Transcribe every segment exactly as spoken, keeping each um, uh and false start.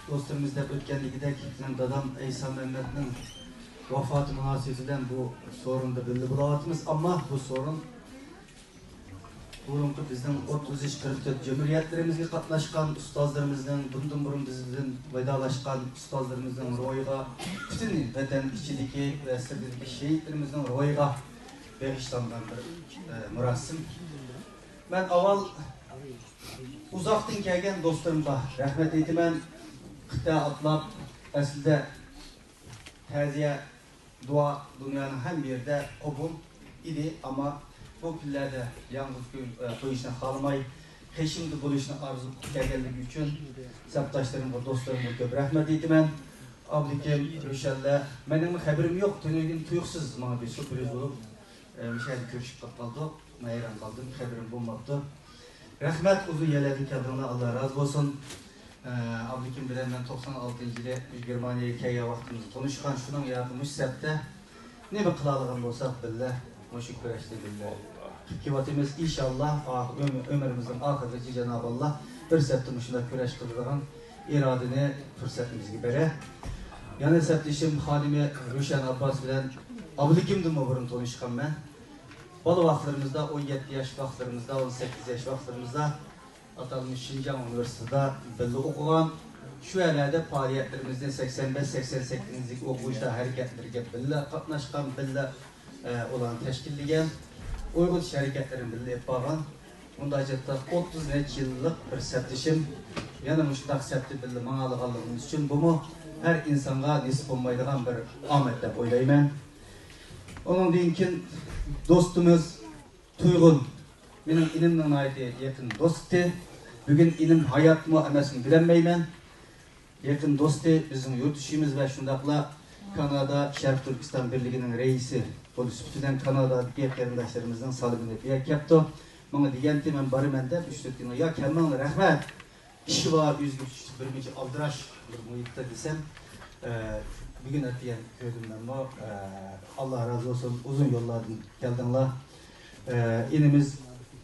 dostlarımız deb o'tganligidek bizim dadam Eysa Mehmet'nin vafatı münasebetiyle bu sorunda belli bulayatımız ama bu sorun burunki bizden otuz üç kırk dört cumhuriyetlerimizge katlaşkan ustazlarımızdan bundan burun bizden vedalaşkan ustazlarımızdan royga bütün vatan içindeki ve sırtındaki şehitlerimizden royga bağışlangan bir e, murasim. Ben aval uzaktan kelgen dostlarımga rahmet eytimen. Kıta atlap aslında taziye dua dünyanın her yerde kabul idi ama bu günlerde yalnız koyuşuna kalmay, keşimde buluşuna arzu geldiği için septaşlarımla dostlarımla köp rahmet eytimen. Ablikim, Rüşelle, benim haberim yok, tünelin tuyuksuz bana bir sürpriz olup bir şeyde görüşüp kaldı, hayran kaldım, haberim bulmadı. Rahmet uzun yerlerden kendine Allah razı olsun. Ablikim bilen ben doksan altıncı yılda Germaniya hikaye vaktimizi konuşkan şunun yaratılmış septe ne bir kılalığın olsak billah, hoşuk güreşti billah. Kivatimiz inşallah ömrümüzün ahireti Cenab-ı Allah bir septimişinde güreş kıldığın iradini fırsatımızı bere. Yani septişim Halime Rüşen Abbas bilen ablikimdim o burun konuşkan ben. Balı vaxtlarımızda on yedi yaş vaxtlarımızda, on sekiz yaş vaxtlarımızda atalmış Şincan Üniversitesi'de belli okugan. Şu yerlerde faaliyetlerimizde seksen beş seksen sekizinci okuyuşta hareketlerine belli katlaşkan, belli e, olan teşkilligen. Uygun şirketlerin belli yapağın. Onda acıda otuz yıllık bir septişim. Yani müştak septi belli mağalıqalığımız için bu mu her insana nisip olmaydıgan bir ahmet dep oylayman. Onun dinkin dostumuz Tuygun, benim inimden ait yakın dostu. Bugün inim hayat mı emesini bilemeymen. Yakın dostu bizim yurt işimiz ve şundakla Kanada Şarkı Türkistan Birliği'nin reisi. Polisinden Kanada'daki arkadaşlarımızdan salimini bir yaptı. Bana diyenti ben bari mende üçtüktüğüne ya kelmanla rahmet. İşi var yüzgü bir mici aldıraş bir muhitte desem. Bugün etiyen köydümden var. Allah razı olsun uzun yollardan geldinler. İnimiz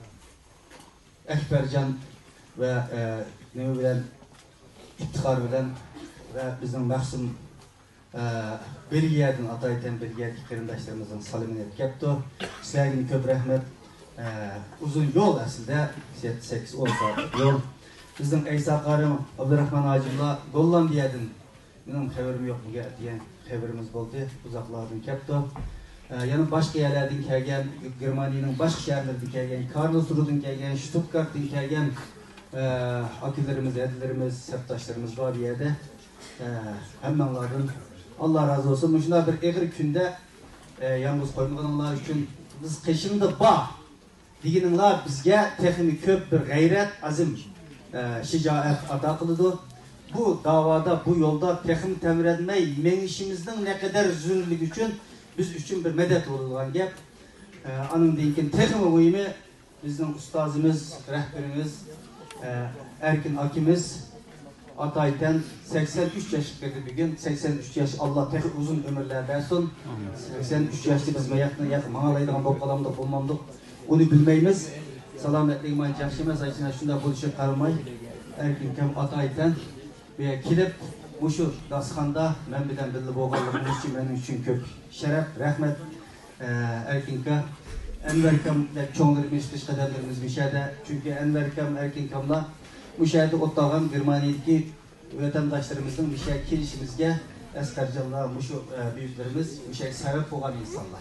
Ekbercan ve e, ne bilen iftihar bilen ve bizim mahsum e, Belgiye'den atayten Belgiye'deki kırındaşlarımızın salimini yaptı. Sizlerine köp rahmet. E, uzun yol aslında yedi sekiz on saat yol. Bizim Eysa Karım Abdurrahman Hacım'la Gollandiya'dan benim haberim yok bu diyen haberimiz oldu. Uzaklardan yaptı. Ee, yani başka yerlerden kelgen, Germaniyanın başka şehirlerden kelgen, Karlsruhe'den kelgen, Stuttgart'tan kelgen e, akillerimiz, edilerimiz, septaşlarımız var bir yerde. E, Hemenlardan Allah razı olsun. Şuna bir eğer günde e, yalnız koymaganlar için biz kışında bağ diginler bizge teknik köp bir gayret, azim, e, şicaat ata kılıdı. Bu davada, bu yolda teknik temir etmeyi, menişimizden ne kadar zürlük için biz üçün bir medet olulgan gep. Ee, anın deyken tekimi mühimi bizim ustazımız, rehberimiz, e, Erkin Akimiz Atay'ten seksen üç yaş girdi bugün. seksen üç yaş Allah tek uzun ömürler versin. seksen üç yaşlı biz yakın yakın mağalaydıgan bol kalamda bulmamdık. Onu bilmeyimiz. Salametli iman cahşime sayısına şunda buluşup karılmay. Erkin Kem Atay'ten ve kilip Muşu dasxanda men bilen bildi boğanlığımız için benim için köp şeref, rahmet e, Erkinka. Enverkam çoğunlarımız, dış kademlerimiz müşahede. Çünkü Enverkam, Erkinkam'la müşahede otlağın Germaniye'deki vatandaşlarımızın müşahede kilişimizge eskarcanlar, muşu e, büyüklerimiz müşahede sebep olan insanlar.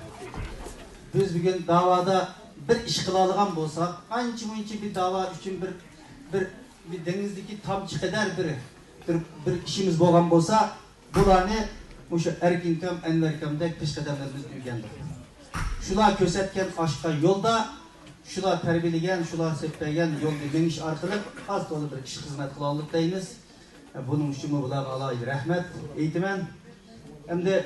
Biz bugün davada bir iş kılalığın bolsak, anca mınca bir dava için bir, bir, bir denizdeki tam çıkeder biri. Bir, bir işimiz boğan bolsa, bularını şu Erkinkam, Enverkam'da piş kademlerimiz büyügendir. Şular kösetken aşka yolda, şular terbiyeligen, şular septegen yol dediğin iş arkalık az dolu bir iş hizmet kılalık deyimiz. Bunun için bular alayı rahmet, eğitimen. Hem de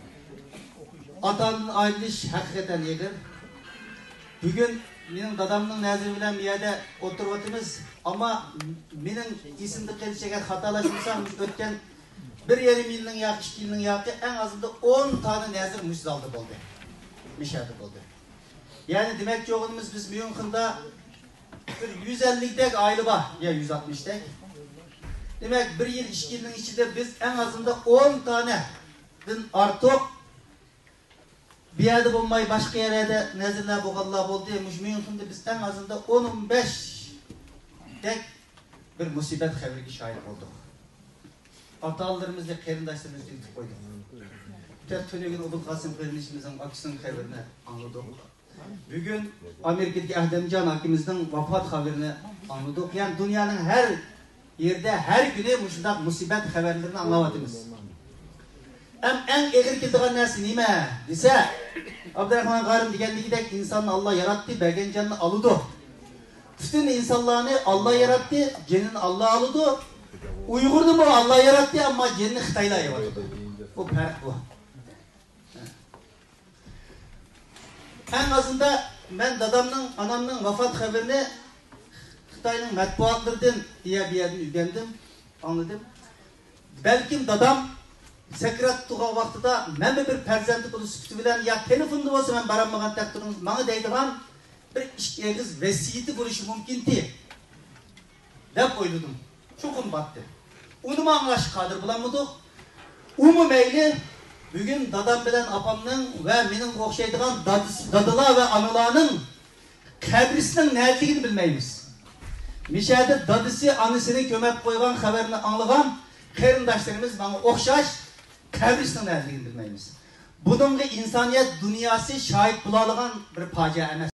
atanın ayrılış hakikaten yedir. Bugün benim dadamның nazır bilen bir yerde oturvatımız ama benim isimde gelişecek hatalaşmışsam ötken bir yarım yılın yağı, iki yılın yağı en azında on tane nazır müzaldı oldu. Müşahede oldu. Yani demek ki oğlumuz biz München'da bir yüz elli'dek aile var ya yüz altmış'dek. Demek bir yıl iki yılın içinde biz en azından on tane artık bir yerde bulmayı başka yerde nezirler boğallar oldu ya müşmiyonunda biz en azından on on beş dek bir musibet haberiga şahit olduk. Atalarımızla qarindoshlarimizni yutib qo'ydik. Tönögün Obul Qasim qarindishimizning akisining xabarini anladık. Bugün Amerika'daki Ahdemcan hakimimizin vefat haberini anladık. Yani dünyanın her yerde her günü muşundaq musibet haberlerini anlamadınız. Hem en ağır keldiğen narsa nima desa, Abdurrahman Garim degandagidek insanni Allah yarattı, bergen canını alıdı. Bütün insanlarını Allah yarattı, cenini Allah alıdı. Uygur'du mu Allah yarattı ama cenini Xitaylar yarattı. Bu fark bu. En azından ben dadamның, anamның vefat haberini Xitayның matbuatlardan diye bir yerden öğrendim, anladım. Belki dadam sekret tuğa vaxtida men bir perzendi bunu süptü bilen ya telefonda olsa ben baranmagan takdiriniz bana deydigan bir işkeniz vesiyeti buluşu mümkündü. Dep oyladım. Çok battı. Onu mu anlaş kadir bulamadık. Umu meyli bugün dadam bilen apamның ve menin okşaydıgan dadılar ve analarının kabrisinin nereliğini bilmeyimiz. Mişade dadısı anısını kömek koygan haberini anlagan qarindoshlarimiz bana okşaş kabrisinin nereliğini bilmeyimiz. Bunun insaniyet dünyası şahit bulalıgan bir facia emas.